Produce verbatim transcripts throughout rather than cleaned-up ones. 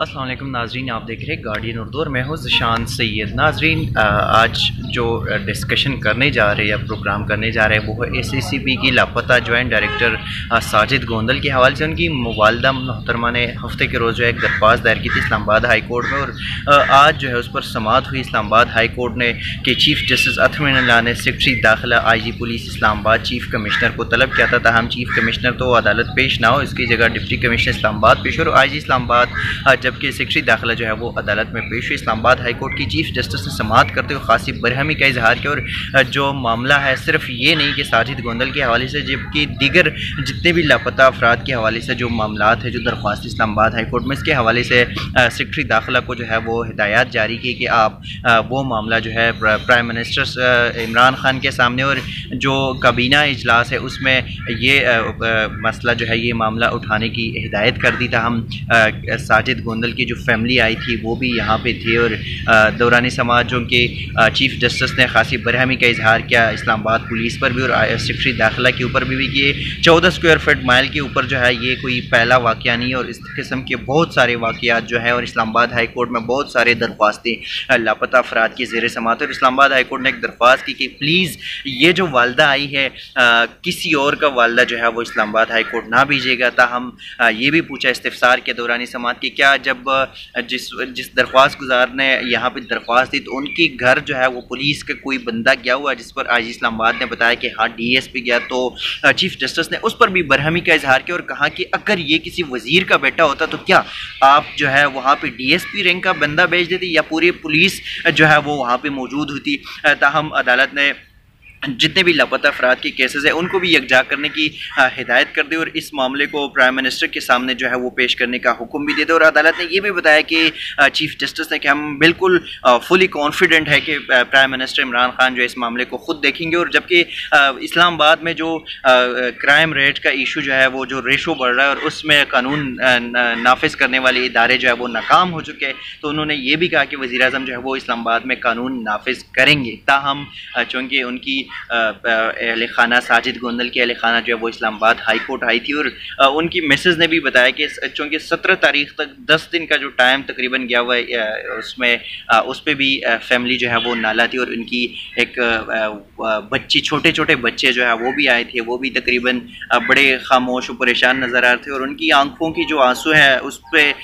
अस्सलाम वालेकुम नाजरीन, आप देख रहे हैं गार्डियन उर्दू और मैं हूँ ज़शान सैयद। नाजरीन, आज जो डिस्कशन करने जा रहे हैं या प्रोग्राम करने जा रहे हैं वो है एस ए सी बी की लापता जॉइंट डायरेक्टर साजिद गोंदल के हवाले से। उनकी वालदा मोहतरमा ने हफ्ते के रोज़ जो है एक दरख्वास्त दायर की थी इस्लामाबाद हाई कोर्ट में, और आज जो है उस पर समाअत हुई। इस्लामाबाद हाई कोर्ट ने के चीफ जस्टिस अतमिन अल्लाह ने सेक्रेटरी दाखिला I G police Islamabad chief commissioner को तलब किया था ताहम चीफ कमिश्नर तो अदालत पेश ना हो, इसकी जगह डिप्टी कमिश्नर इस्लामाबाद पेश हो। और आई जी इस्लामाबाद जबकि सेक्रेटरी दाखिला जो है वो अदालत में पेश हुई। इस्लामाबाद हाई कोर्ट की चीफ जस्टिस ने समाअत करते हुए खासी बरहमी का इजहार किया, और जो मामला है सिर्फ ये नहीं कि साजिद गोंदल के हवाले से, जबकि दीगर जितने भी लापता अफराद के हवाले से जो मामला है, जो दरख्वास्त इस्लामाबाद हाई कोर्ट में, इसके हवाले से सेक्रेटरी दाखिला को जो है वो हिदायत जारी की कि आप आ, वो मामला जो है प्राइम मिनिस्टर इमरान खान के सामने और जो काबीना इजलास है उसमें ये आ, आ, मसला जो है ये मामला उठाने की हिदायत कर दी था। हम आ, साजिद गोंदल की जो फैमिली आई थी वो भी यहाँ पे थी, और दौरानी समाजों के चीफ जस्टिस ने खासी बरहमी का इजहार किया इस्लामाबाद पुलिस पर भी और सेक्रेटरी दाखिला के ऊपर भी, भी कि चौदह स्क्वायर फीट माइल के ऊपर जो है ये कोई पहला वाक़या नहीं है, और इस किस्म के बहुत सारे वाक़यात जो है, और इस्लामाबाद हाई कोर्ट में बहुत सारे दरख्वास्तें लापता अफराद की ज़ेर समाअत। और इस्लामाबाद हाई कोर्ट ने एक दरख्वास्त की कि प्लीज़ ये जो वालदा आई है आ, किसी और का वालदा जो है वो इस्लामाबाद हाई कोर्ट ना भेजिएगा। ताहम ये भी पूछा इस्तिफसार के दौरानी समाअत कि क्या जब जिस जिस दरख्वास्त गुजार ने यहाँ पे दरख्वास्त दी तो उनकी घर जो है वो पुलिस का कोई बंदा गया हुआ, जिस पर आई जी इस्लामाबाद ने बताया कि हाँ डी एस पी गया। तो चीफ जस्टिस ने उस पर भी बरहमी का इजहार किया और कहा कि अगर ये किसी वजीर का बेटा होता तो क्या आप जो है वहाँ पे डी एस पी रैंक का बंदा भेज देती या पूरी पुलिस जो है वो वहाँ पे मौजूद होती। ताहम अदालत ने जितने भी लापता अफराद के केसेस हैं उनको भी यकजा करने की हिदायत कर दी और इस मामले को प्राइम मिनिस्टर के सामने जो है वो पेश करने का हुक्म भी दे दिया। और अदालत ने ये भी बताया कि चीफ जस्टिस ने कि हम बिल्कुल फुली कॉन्फिडेंट है कि प्राइम मिनिस्टर इमरान खान जो है इस मामले को ख़ुद देखेंगे। और जबकि इस्लामाबाद में जो क्राइम रेट का इशू जो है वो जो रेशो बढ़ रहा है और उसमें कानून नाफिज करने वाले इदारे जो है वो नाकाम हो चुके हैं, तो उन्होंने ये भी कहा कि वज़ीर आज़म जो है वो इस्लामाबाद में कानून नाफिज करेंगे। ताहम चूँकि उनकी अहल खाना साजिद गोंदल की अहल खाना जो है वो इस्लामाबाद हाई कोर्ट आई थी, और उनकी मिसेज ने भी बताया कि चूँकि सत्रह तारीख तक दस दिन का जो टाइम तकरीबन गया हुआ है उसमें उस पर भी फैमिली जो है वो नाला थी, और उनकी एक बच्ची छोटे छोटे बच्चे जो है वो भी आए थे, वो भी तकरीबन बड़े खामोश और परेशान नज़र आ रहे थे, और उनकी आंखों की जो आंसू है उस पर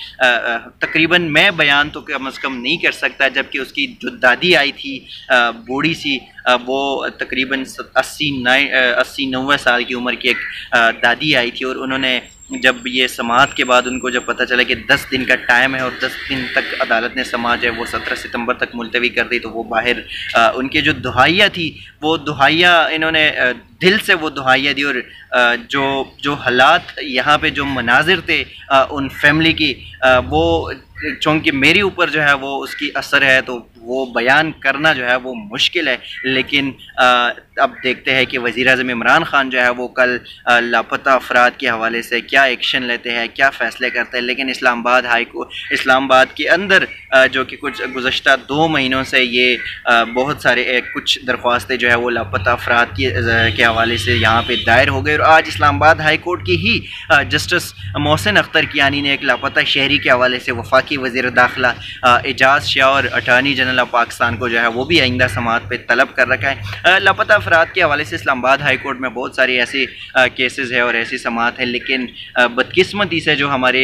तकरीबन मैं बयान तो कम अज़ कम नहीं कर सकता। जबकि उसकी जो दादी आई थी बूढ़ी सी, वो तकरीबन अस्सी नाइन अस्सी नब्बे साल की उम्र की एक दादी आई थी, और उन्होंने जब ये समाअत के बाद उनको जब पता चला कि दस दिन का टाइम है और दस दिन तक अदालत ने समाअत है वो सत्रह सितंबर तक मुलतवी कर दी, तो वो बाहर आ, उनके जो दुहाइया थी वो दुहाइया इन्होंने आ, दिल से वो दुहाइया दी, और आ, जो जो हालात यहाँ पे जो मनाजिर थे आ, उन फैमिली की आ, वो चूँकि मेरे ऊपर जो है वो उसकी असर है तो वो बयान करना जो है वो मुश्किल है। लेकिन आ, अब देखते हैं कि वज़ीर आज़म इमरान खान जो है वो कल लापता अफराद के हवाले से क्या एक्शन लेते हैं, क्या फ़ैसले करते हैं। लेकिन इस्लामाबाद हाई कोर्ट इस्लामाबाद के अंदर आ, जो कि कुछ गुज़श्ता दो महीनों से ये आ, बहुत सारे एक, कुछ दरख्वास्तें जो है वो लापता अफराद की के हवाले से यहाँ पे दायर हो गई, और आज इस्लामाबाद हाई कोर्ट की ही जस्टिस मोहसिन अख्तर कियानी ने एक लापता शहरी के हवाले से वफाकी वज़ीर दाखिला एजाज शाह और अटार्नी जनरल ऑफ पाकिस्तान को जो है वो भी आइंदा समाअत पे तलब कर रखा है। लापता अफराद के हवाले से इस्लामाबाद हाई कोर्ट में बहुत सारी ऐसी केसेस है और ऐसी समाअत है, लेकिन बदकिस्मती से जो हमारे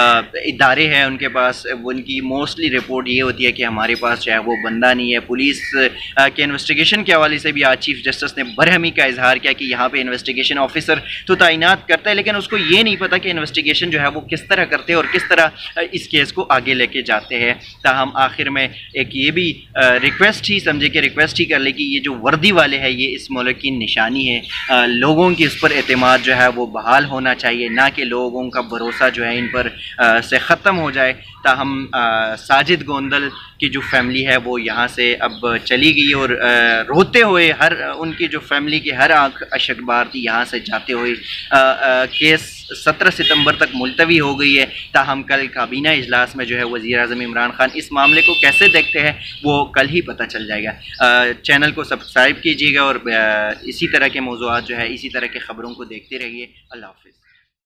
इदारे हैं उनके पास उनकी मोस्टली रिपोर्ट ये होती है कि हमारे पास जो है वो बंदा नहीं है। पुलिस के इन्वेस्टिगेशन के हवाले से भी आज चीफ जस्टिस ने बरहमी का इजहार किया कि यहाँ पे इन्वेस्टिगेशन ऑफिसर तो तैनात करता है, लेकिन उसको ये नहीं पता कि इन्वेस्टिगेशन जो है वो किस तरह करते हैं और किस तरह इस केस को आगे लेके जाते हैं। ताहम आखिर में एक ये भी रिक्वेस्ट ही समझे कि रिक्वेस्ट ही कर ले कि ये जो वर्दी वाले हैं ये इस मुल्क की निशानी है, आ, लोगों की इस पर एतमाद जो है वो बहाल होना चाहिए, ना कि लोगों का भरोसा जो है इन पर आ, से ख़त्म हो जाए। ताहम साजिद गोंदल की जो फैमिली है वो यहाँ से अब चली गई, और आ, रोते हुए हर उनकी जो फैमिली की हर आँख अशकबार थी यहाँ से जाते हुए। आ, आ, केस सत्रह सितंबर तक मुलतवी हो गई है। ताहम कल काबीना इजलास में जो है वज़ीर आज़म इमरान खान इस मामले को कैसे देखते हैं वो कल ही पता चल जाएगा। चैनल को सब्सक्राइब कीजिएगा और आ, इसी तरह के मौज़ूआत जो है इसी तरह के ख़बरों को देखते रहिए। अल्लाह हाफ़िज़।